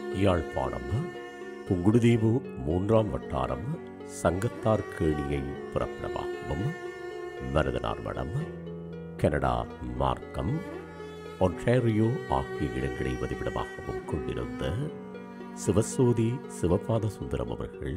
யாழ்ப்பாணம் புங்குடுதீவு 3ஆம் வட்டாரம் சங்கத்தார் கேணியை பிறப்பிடமாகவும் மருதனார் மடம், கனடா மார்க்கம், ஒன்டாரியோ ஆகிய இடங்களை வதிவிடமாகவும் கொண்டிருந்த சிவசோதி சிவபாத சுந்தரம் அவர்கள்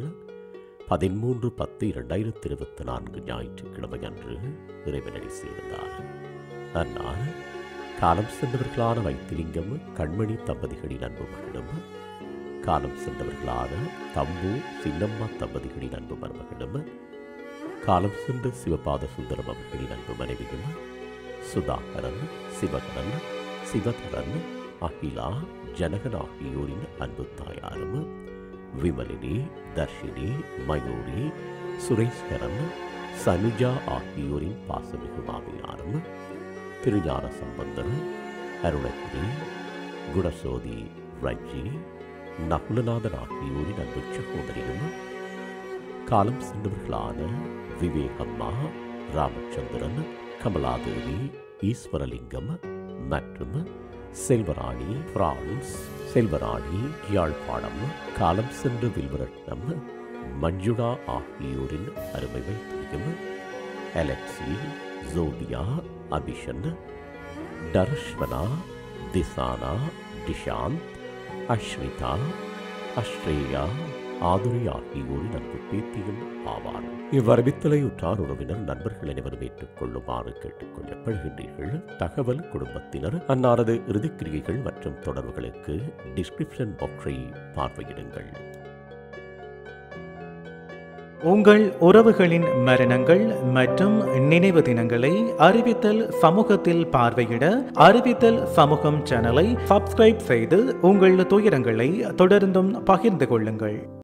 13/10/2024 ஞாயிற்றுக்கிழமை அன்று இறைவனடி சேர்ந்தார். அன்னார் காலம் சென்றவர்களான வைத்திலிங்கம் கண்மணி தம்பதிகளின் அன்பு மகளும், காலம் சென்றவர்களான தம்பு சின்னம்மா தம்பதிகளின் அன்பு மருமகளும், காலம் சென்ற சிவபாத சுந்தரம் அவர்களின் அன்பு மனைவியும், சுதாகரன், சிவகரன், சிவதரன், அகிலா, ஜனகன் ஆகியோரின் அன்பு தாயாரும், விமலினி, தர்ஷினி, மயூரி, சுரேஸ்வரன், சனுஜா ஆகியோரின் பாசமிகு மாமியாரும், திருஞான சம்பந்தர், அருணகிரி, குணசோதி, ரஜி, நகுலநாதன் ஆகியோரின் அன்பு சகோதரியும், காலம் சென்றவர்களான விவேகம்மா, ராமச்சந்திரன், கமலாதேவி, ஈஸ்வரலிங்கம் மற்றும் செல்வராணி பிரான்ஸ், செல்வராணி யாழ்ப்பாணம், காலம் சென்ற வில்வரட்னம், மஞ்சுளா ஆகியோரின் அருமை வைத்தியும், அலெக்சி, ஜோபியா, அபிஷன், டர்ஷ்வனா, திசானா, டிஷாந்த், அஸ்ரிதா, அஸ்ரேயா, ஆதுரை ஆகியோரின் அன்பு பேத்தியும் ஆவார். இவ்வறிவித்தலை உற்றார் உறவினர் நண்பர்கள் அனைவரும் ஏற்றுக்கொள்ளுமாறு கேட்டுக்கொள்ளப்படுகின்றீர்கள். தகவல் குடும்பத்தினர் அன்னாரது இறுதிக்கிரியைகள் மற்றும் தொடர்புகளுக்கு டிஸ்கிரிப்ஷன் பாக்ஸை பார்வையிடுங்கள். உங்கள் உறவுகளின் மரணங்கள் மற்றும் நினைவு தினங்களை அறிவித்தல் சமூகத்தில் பார்வையிட அறிவித்தல் சமூகம் சேனலை சப்ஸ்கிரைப் செய்து உங்கள் துயரங்களை தொடர்ந்தும் பகிர்ந்து கொள்ளுங்கள்.